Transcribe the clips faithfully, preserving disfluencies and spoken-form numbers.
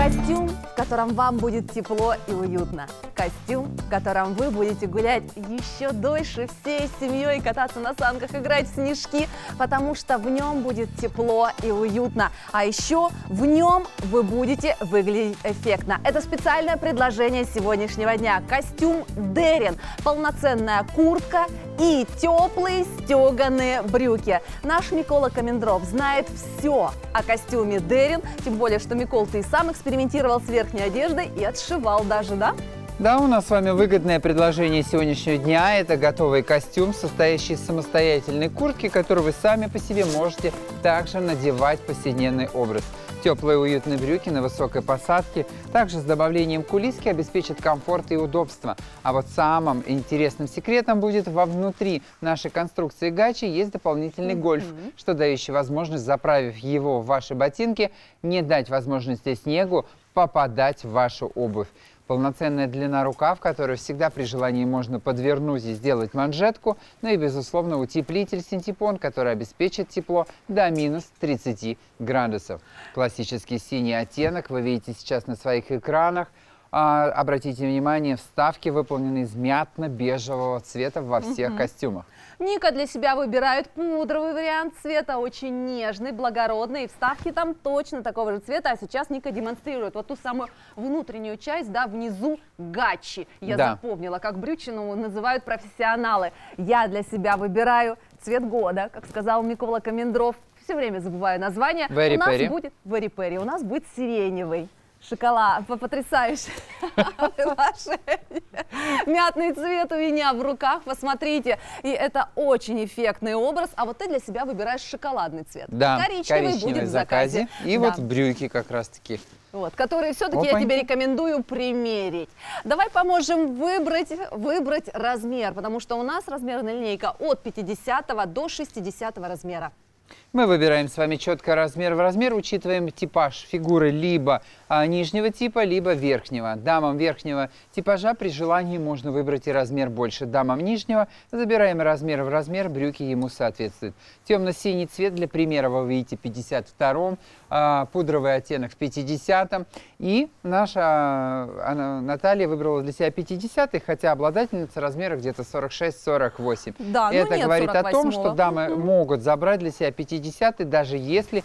Костюм, в котором вам будет тепло и уютно. Костюм, в котором вы будете гулять еще дольше всей семьей, кататься на санках, играть в снежки, потому что в нем будет тепло и уютно. А еще в нем вы будете выглядеть эффектно. Это специальное предложение сегодняшнего дня. Костюм Дерин. Полноценная куртка и теплые стеганые брюки. Наш Микола Комендров знает все о костюме Дерин, тем более, что, Микол, ты и сам экспериментировал с верхней одеждой и отшивал даже, да? Да, у нас с вами выгодное предложение сегодняшнего дня. Это готовый костюм, состоящий из самостоятельной куртки, которую вы сами по себе можете также надевать в повседневный образ. Теплые уютные брюки на высокой посадке, также с добавлением кулиски, обеспечат комфорт и удобство. А вот самым интересным секретом будет вовнутри нашей конструкции гачи есть дополнительный гольф, mm-hmm. что дающий возможность, заправив его в ваши ботинки, не дать возможности снегу попадать в вашу обувь. Полноценная длина рукав, которую всегда при желании можно подвернуть и сделать манжетку, ну и, безусловно, утеплитель синтепон, который обеспечит тепло до минус тридцати градусов. Классический синий оттенок вы видите сейчас на своих экранах. А, обратите внимание, вставки выполнены из мятно-бежевого цвета во всех mm-hmm. костюмах. Ника для себя выбирает пудровый вариант цвета, очень нежный, благородный. И вставки там точно такого же цвета. А сейчас Ника демонстрирует вот ту самую внутреннюю часть, да, внизу гачи. Я да. запомнила, как брючину называют профессионалы. Я для себя выбираю цвет года, как сказал Микола Комендров. Все время забываю название. Very У нас Perry. будет Very Perry, у нас будет сиреневый. Шоколад, потрясающий. Мятный цвет у меня в руках, посмотрите. И это очень эффектный образ. А вот ты для себя выбираешь шоколадный цвет. Да, коричневый, коричневый будет в заказе. заказе. И да. вот брюки как раз таки. Вот, которые все-таки я тебе рекомендую примерить. Давай поможем выбрать, выбрать размер, потому что у нас размерная линейка от пятидесятого до шестидесятого размера. Мы выбираем с вами четко размер в размер, учитываем типаж фигуры либо а, нижнего типа, либо верхнего. Дамам верхнего типажа при желании можно выбрать и размер больше. Дамам нижнего забираем размер в размер, брюки ему соответствуют. Темно-синий цвет для примера вы видите в пятьдесят втором, а, пудровый оттенок в пятидесятом. И наша а, Наталья выбрала для себя пятидесятый, хотя обладательница размера где-то сорок шесть сорок восемь. Да, Это ну нет говорит сорок восьмого. о том, что дамы mm-hmm. могут забрать для себя пятидесятый, даже если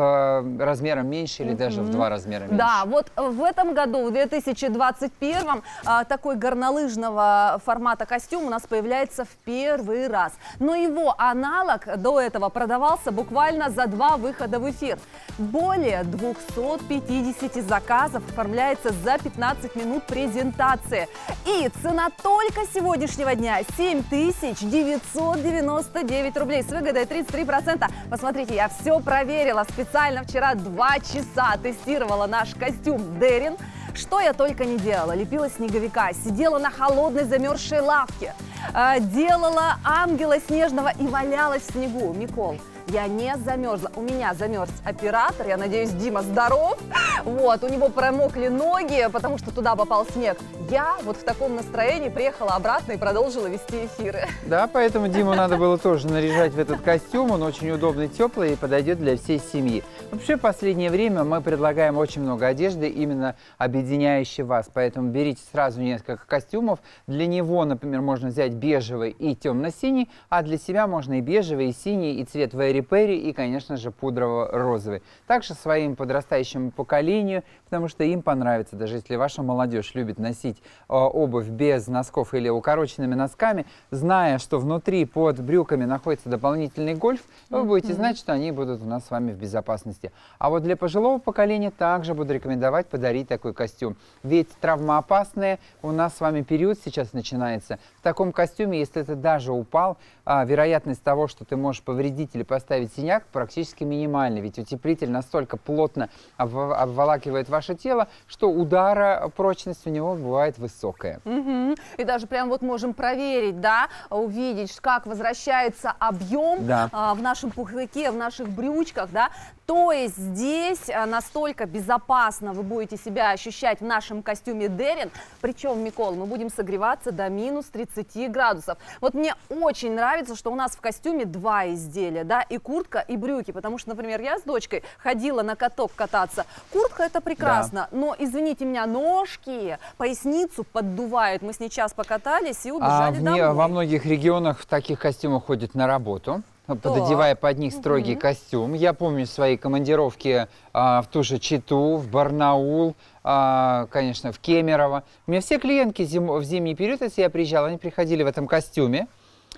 э, размером меньше или mm-hmm. даже в два размера меньше. Да, вот в этом году, в две тысячи двадцать первом, э, такой горнолыжного формата костюм у нас появляется в первый раз. Но его аналог до этого продавался буквально за два выхода в эфир. Более двухсот пятидесяти заказов оформляется за пятнадцать минут презентации. И цена только сегодняшнего дня семь тысяч девятьсот девяносто девять рублей с выгодой тридцать три процента. Посмотрите, я все проверила специально вчера два часа, тестировала наш костюм Дерин. Что я только не делала. Лепила снеговика, сидела на холодной замерзшей лавке, э, делала ангела снежного и валялась в снегу. Микол, я не замерзла. У меня замерз оператор. Я надеюсь, Дима здоров. Вот, у него промокли ноги, потому что туда попал снег. Я вот в таком настроении приехала обратно и продолжила вести эфиры. Да, поэтому Диму надо было тоже наряжать в этот костюм. Он очень удобный, теплый и подойдет для всей семьи. Вообще, в последнее время мы предлагаем очень много одежды, именно объединяющей вас. Поэтому берите сразу несколько костюмов. Для него, например, можно взять бежевый и темно-синий, а для себя можно и бежевый, и синий, и цвет Very Perry, и, конечно же, пудрово-розовый. Также своим подрастающему поколению, потому что им понравится, даже если ваша молодежь любит носить э, обувь без носков или укороченными носками, зная, что внутри под брюками находится дополнительный гольф, вы будете знать, что они будут у нас с вами в безопасности. А вот для пожилого поколения также буду рекомендовать подарить такой костюм. Ведь травмоопасный у нас с вами период сейчас начинается. В таком костюме, если ты даже упал, э, вероятность того, что ты можешь повредить или поставить синяк, практически минимальный. Ведь утеплитель настолько плотно обволакивает ваше тело, что удара прочность у него бывает высокая. Угу. И даже прям вот можем проверить, да, увидеть, как возвращается объем да. а, в нашем пуховике, в наших брючках, да. То есть здесь настолько безопасно вы будете себя ощущать в нашем костюме Дерин. Причем, Микол, мы будем согреваться до минус тридцати градусов. Вот мне очень нравится, что у нас в костюме два изделия, да, и и куртка, и брюки. Потому что, например, я с дочкой ходила на каток кататься. Куртка это прекрасно, да. Но, извините меня, ножки, поясницу поддувают. Мы с ней час покатались и убежали а домой. Мне, во многих регионах в таких костюмах ходят на работу, пододевая под них строгий угу. костюм. Я помню свои командировки а, в ту же Читу, в Барнаул, а, конечно, в Кемерово. У меня все клиентки зим, в зимний период, если я приезжала, они приходили в этом костюме.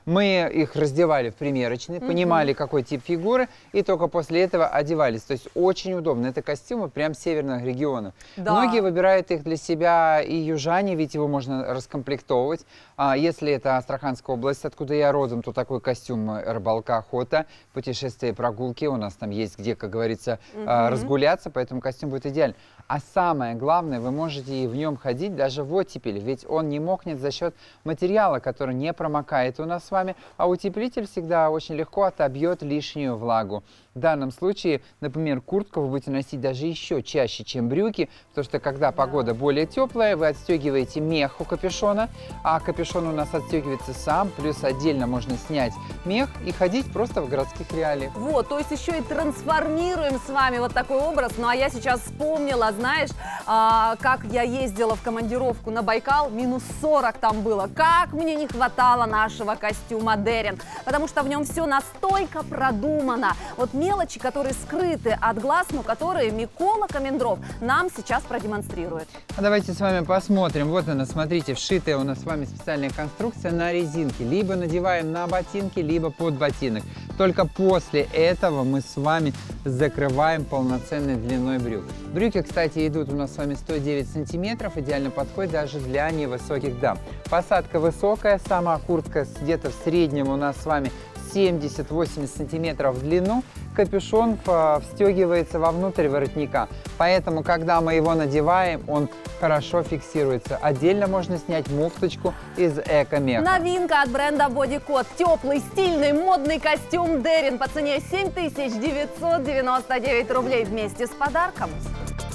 Мы их раздевали в примерочной, mm-hmm. понимали, какой тип фигуры, и только после этого одевались. То есть очень удобно. Это костюмы прям северных регионов. Да. Многие выбирают их для себя и южане, ведь его можно раскомплектовывать. А если это Астраханская область, откуда я родом, то такой костюм рыбалка, охота, путешествия, прогулки. У нас там есть где, как говорится, mm-hmm. разгуляться, поэтому костюм будет идеальный. А самое главное, вы можете и в нем ходить даже в оттепель, ведь он не мокнет за счет материала, который не промокает у нас с вами, а утеплитель всегда очень легко отобьет лишнюю влагу. В данном случае, например, куртку вы будете носить даже еще чаще, чем брюки, потому что когда погода более теплая, вы отстегиваете мех у капюшона, а капюшон у нас отстегивается сам, плюс отдельно можно снять мех и ходить просто в городских реалиях. Вот, то есть еще и трансформируем с вами вот такой образ. Ну а я сейчас вспомнила, знаешь, а, как я ездила в командировку на Байкал, минус сорок там было. Как мне не хватало нашего костюма Дерин, потому что в нем все настолько продумано. Вот мелочи, которые скрыты от глаз, но которые Микола Комендров нам сейчас продемонстрирует. А давайте с вами посмотрим. Вот она, смотрите, вшитая у нас с вами специальная конструкция на резинке. Либо надеваем на ботинки, либо под ботинок. Только после этого мы с вами закрываем полноценной длиной брюк. Брюки, кстати, идут у нас с вами сто девять сантиметров, идеально подходит даже для невысоких дам. Посадка высокая, сама куртка где-то в среднем у нас с вами семьдесят-восемьдесят сантиметров в длину, капюшон встегивается вовнутрь воротника. Поэтому, когда мы его надеваем, он хорошо фиксируется. Отдельно можно снять муфточку из эко-меха. Новинка от бренда Bodycode. Теплый, стильный, модный костюм Дерин по цене семь тысяч девятьсот девяносто девять рублей вместе с подарком.